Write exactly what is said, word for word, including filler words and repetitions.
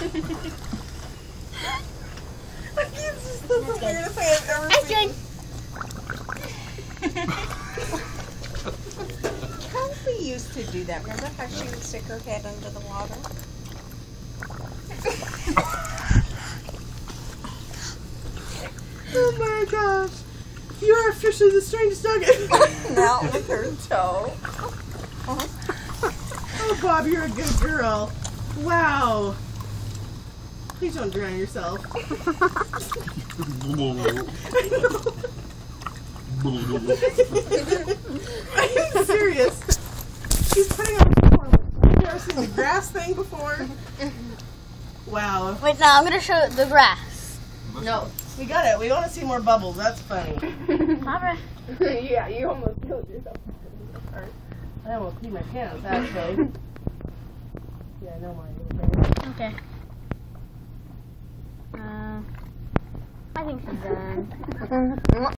It's just the weirdest thing I've ever seen. Kelsey used to do that. Remember how she would stick her head under the water? Oh my gosh. You are officially the strangest dog ever. Not with her toe. Oh, Bob, you're a good girl. Wow. Please don't drown yourself. I know. Are you serious? She's putting on the form. Have you ever seen the grass thing before? Wow. Wait, now I'm going to show the grass. No, we got it. We want to see more bubbles. That's funny. Bobrah. Yeah, you almost killed yourself. I almost peed my pants, actually. Yeah, no mind. Okay. Uh, I think she's done.